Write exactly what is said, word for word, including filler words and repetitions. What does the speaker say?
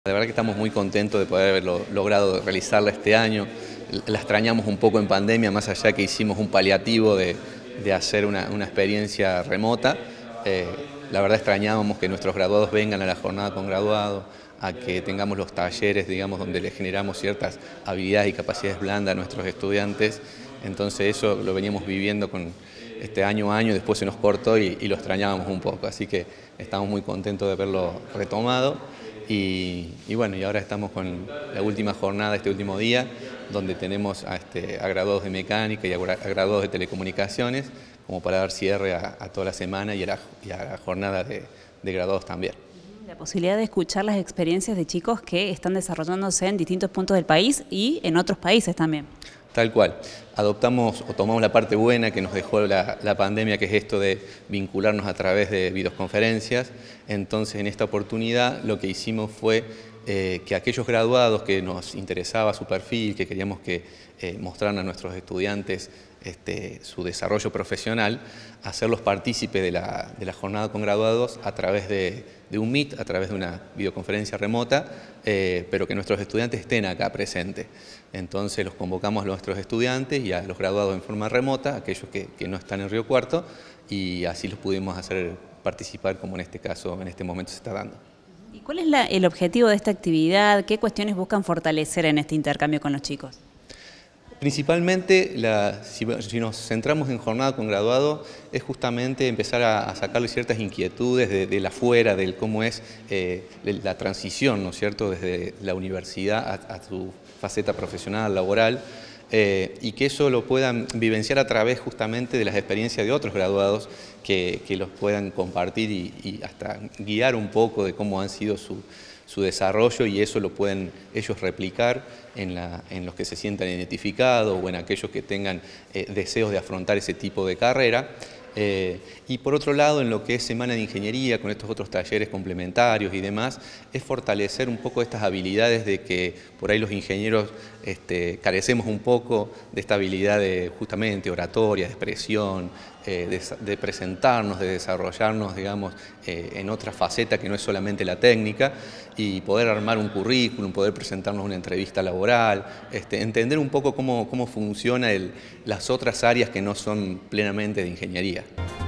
De verdad que estamos muy contentos de poder haberlo logrado realizarla este año. La extrañamos un poco en pandemia, más allá que hicimos un paliativo de, de hacer una, una experiencia remota. Eh, la verdad extrañábamos que nuestros graduados vengan a la jornada con graduados, a que tengamos los talleres, digamos, donde les generamos ciertas habilidades y capacidades blandas a nuestros estudiantes. Entonces eso lo veníamos viviendo con este año a año, después se nos cortó y, y lo extrañábamos un poco. Así que estamos muy contentos de haberlo retomado. Y, y bueno, y ahora estamos con la última jornada, este último día, donde tenemos a, este, a graduados de mecánica y a, a graduados de telecomunicaciones, como para dar cierre a, a toda la semana y a la, y a la jornada de, de graduados también. La posibilidad de escuchar las experiencias de chicos que están desarrollándose en distintos puntos del país y en otros países también. Tal cual. Adoptamos o tomamos la parte buena que nos dejó la, la pandemia, que es esto de vincularnos a través de videoconferencias. Entonces, en esta oportunidad lo que hicimos fue eh, que aquellos graduados que nos interesaba su perfil, que queríamos que eh, mostraran a nuestros estudiantes este, su desarrollo profesional, hacerlos partícipes de la, de la jornada con graduados a través de, de un Meet, a través de una videoconferencia remota, eh, pero que nuestros estudiantes estén acá presentes. Entonces los convocamos a nuestros estudiantes y a los graduados en forma remota, aquellos que, que no están en Río Cuarto, y así los pudimos hacer participar como en este caso, en este momento se está dando. ¿Y cuál es la, el objetivo de esta actividad? ¿Qué cuestiones buscan fortalecer en este intercambio con los chicos? Principalmente, la, si, si nos centramos en jornada con graduados, es justamente empezar a, a sacarle ciertas inquietudes de, de la afuera, del cómo es eh, la transición, ¿no es cierto?, desde la universidad a, a su faceta profesional, laboral, eh, y que eso lo puedan vivenciar a través justamente de las experiencias de otros graduados que, que los puedan compartir y, y hasta guiar un poco de cómo han sido su su desarrollo, y eso lo pueden ellos replicar en, la, en los que se sientan identificados o en aquellos que tengan eh, deseos de afrontar ese tipo de carrera. Eh, y por otro lado, en lo que es Semana de Ingeniería, con estos otros talleres complementarios y demás, es fortalecer un poco estas habilidades de que por ahí los ingenieros este, carecemos un poco de esta habilidad de justamente oratoria, de expresión, eh, de, de presentarnos, de desarrollarnos, digamos, eh, en otra faceta que no es solamente la técnica, y poder armar un currículum, poder presentarnos una entrevista laboral, este, entender un poco cómo, cómo funciona el, las otras áreas que no son plenamente de ingeniería.